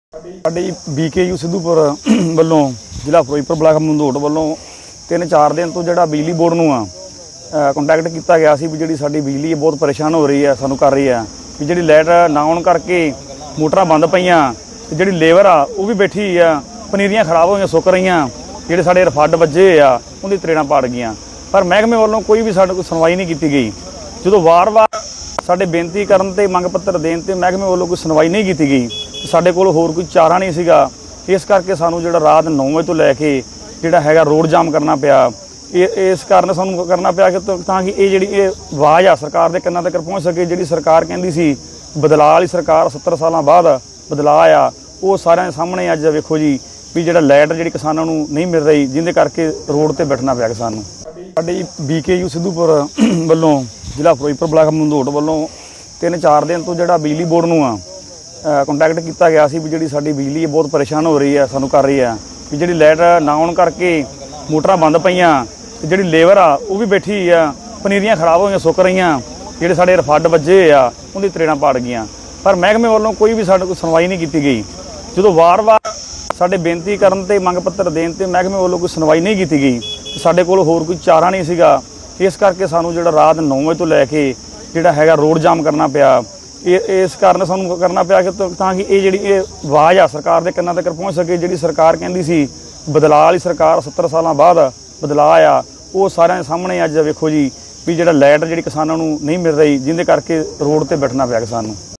साडी BKU Sidhupur ਵੱਲੋਂ ਜ਼ਿਲ੍ਹਾ Firozpur block ਮੰਦੋੜ ਵੱਲੋਂ 3-4 दिन तो ਜਿਹੜਾ ਬਿਜਲੀ ਬੋਰਡ ਨੂੰ ਕੰਟੈਕਟ ਕੀਤਾ ਗਿਆ ਸੀ ਵੀ ਜਿਹੜੀ ਸਾਡੀ ਬਿਜਲੀ ਬਹੁਤ ਪਰੇਸ਼ਾਨ ਹੋ ਰਹੀ ਹੈ ਸਾਨੂੰ ਕਰ ਰਹੀ ਹੈ ਵੀ ਜਿਹੜੀ ਲਾਈਟ ਨਾ ਆਉਣ ਕਰਕੇ ਮੋਟਰਾਂ ਬੰਦ ਪਈਆਂ ਤੇ ਜਿਹੜੀ ਲੇਬਰ ਆ ਉਹ ਵੀ ਬੈਠੀ ਆ ਪਨੀਰੀਆਂ ਖਰਾਬ ਹੋਈਆਂ ਸੁੱਕ ਰਹੀਆਂ ਜਿਹੜੇ ਸਾਡੇ ਰਫੱਡ ਵੱਜੇ ਆ ਉਹਦੀ ਤਰੇੜਾਂ ਪਾੜ ਗਈਆਂ ਪਰ ਮਹਿਕਮੇ ਵੱਲੋਂ ਕੋਈ ਵੀ ਸਾਡੇ ਕੋਲ ਸੁਣਵਾਈ ਨਹੀਂ ਕੀਤੀ ਗਈ। ਜਦੋਂ ਵਾਰ-ਵਾਰ ਸਾਡੇ ਬੇਨਤੀ ਕਰਨ ਤੇ ਮੰਗ ਪੱਤਰ ਦੇਣ ਤੇ ਮਹਿਕਮੇ ਵੱਲੋਂ ਕੋਈ ਸੁਣਵਾਈ ਨਹੀਂ ਕੀਤੀ ਗਈ ਸਾਡੇ ਕੋਲ ਹੋਰ ਕੋਈ ਚਾਰਾ ਨਹੀਂ ਸੀਗਾ। ਇਸ ਕਰਕੇ ਸਾਨੂੰ ਜਿਹੜਾ ਰਾਤ 9 ਵਜੇ ਤੋਂ ਲੈ ਕੇ ਜਿਹੜਾ ਹੈਗਾ ਰੋਡ ਜਾਮ ਕਰਨਾ ਪਿਆ। ਇਸ ਕਾਰਨ ਸਾਨੂੰ ਕਰਨਾ ਪਿਆ ਕਿ ਤਾਂ ਕਿ ਇਹ ਜਿਹੜੀ ਇਹ ਆਵਾਜ਼ ਆ ਸਰਕਾਰ ਦੇ ਕੰਨਾਂ ਤੱਕ ਪਹੁੰਚ ਸਕੇ। ਜਿਹੜੀ ਸਰਕਾਰ ਕਹਿੰਦੀ ਸੀ ਬਦਲਾਅ ਵਾਲੀ ਸਰਕਾਰ 70 ਸਾਲਾਂ ਬਾਅਦ ਬਦਲਾਅ ਆ ਉਹ ਸਾਰਿਆਂ ਦੇ ਸਾਹਮਣੇ ਅੱਜ ਵੇਖੋ ਜੀ ਵੀ ਜਿਹੜਾ ਲਾਈਟ ਜਿਹੜੀ ਕਿਸਾਨਾਂ ਨੂੰ ਨਹੀਂ ਮਿਲ ਰਹੀ ਜਿਹਦੇ ਕਰਕੇ ਰੋਡ ਤੇ ਬੈਠਣਾ ਪਿਆ ਕਿਸਾਨ ਨੂੰ। ਸਾਡੀ BKU ਸਿੱਧੂਪੁਰ ਵੱਲੋਂ ਜ਼ਿਲ੍ਹਾ ਫਿਰੋਜ਼ਪੁਰ ਬਲਾਕ ਮੰਦੋੜ ਵੱਲੋਂ 3-4 दिन तो ਜਿਹੜਾ ਬਿਜਲੀ ਬੋਰਡ ਨੂੰ ਕੰਟੈਕਟ ਕੀਤਾ ਗਿਆ ਸੀ ਵੀ ਜਿਹੜੀ ਸਾਡੀ ਬਿਜਲੀ ਬਹੁਤ ਪਰੇਸ਼ਾਨ ਹੋ ਰਹੀ ਹੈ ਸਾਨੂੰ ਕਰ ਰਹੀ ਹੈ ਵੀ ਜਿਹੜੀ ਲਾਈਟ ਨਾ ਆਉਣ ਕਰਕੇ ਮੋਟਰਾਂ ਬੰਦ ਪਈਆਂ ਤੇ ਜਿਹੜੀ ਲੇਬਰ ਆ ਉਹ ਵੀ ਬੈਠੀ ਆ ਪਨੀਰੀਆਂ ਖਰਾਬ ਹੋਈਆਂ ਸੁੱਕ ਰਹੀਆਂ ਜਿਹੜੇ ਸਾਡੇ ਰਫੱਡ ਵੱਜੇ ਆ ਉਹਦੀ ਤਰੇੜਾਂ ਪਾੜ ਗਈਆਂ ਪਰ ਮਹਿਕਮੇ ਵੱਲੋਂ ਕੋਈ ਵੀ ਸਾਡੇ ਕੋਲ ਸੁਣਵਾਈ ਨਹੀਂ ਕੀਤੀ ਗਈ। ਜਦੋਂ ਵਾਰ-ਵਾਰ ਸਾਡੇ ਬੇਨਤੀ ਕਰਨ ਤੇ ਮੰਗ ਪੱਤਰ ਦੇਣ ਤੇ ਮਹਿਕਮੇ ਵੱਲੋਂ ਕੋਈ ਸੁਣਵਾਈ ਨਹੀਂ ਕੀਤੀ ਗਈ ਸਾਡੇ ਕੋਲ ਹੋਰ ਕੋਈ ਚਾਰਾ ਨਹੀਂ ਸੀਗਾ। ਇਸ ਕਰਕੇ ਸਾਨੂੰ ਜਿਹੜਾ ਰਾਤ 9 ਵਜੇ ਤੋਂ ਲੈ ਕੇ ਜਿਹੜਾ ਹੈਗਾ ਰੋਡ ਜਾਮ ਕਰਨਾ ਪਿਆ। ਇਸ ਕਾਰਨ ਸਾਨੂੰ ਕਰਨਾ ਪਿਆ ਕਿ ਤਾਂ ਕਿ ਇਹ ਜਿਹੜੀ ਇਹ ਆਵਾਜ਼ ਆ ਸਰਕਾਰ ਦੇ ਕੰਨਾਂ ਤੱਕ ਪਹੁੰਚ ਸਕੇ। ਜਿਹੜੀ ਸਰਕਾਰ ਕਹਿੰਦੀ ਸੀ ਬਦਲਾਅ ਵਾਲੀ ਸਰਕਾਰ 70 ਸਾਲਾਂ ਬਾਅਦ ਬਦਲਾਅ ਆ ਉਹ ਸਾਰਿਆਂ ਦੇ ਸਾਹਮਣੇ ਅੱਜ ਵੇਖੋ ਜੀ ਵੀ ਜਿਹੜਾ ਲਾਈਟ ਜਿਹੜੀ ਕਿਸਾਨਾਂ ਨੂੰ ਨਹੀਂ ਮਿਲ ਰਹੀ ਜਿਹਦੇ ਕਰਕੇ ਰੋਡ ਤੇ ਬੈਠਣਾ ਪਿਆ ਕਿਸਾਨ ਨੂੰ।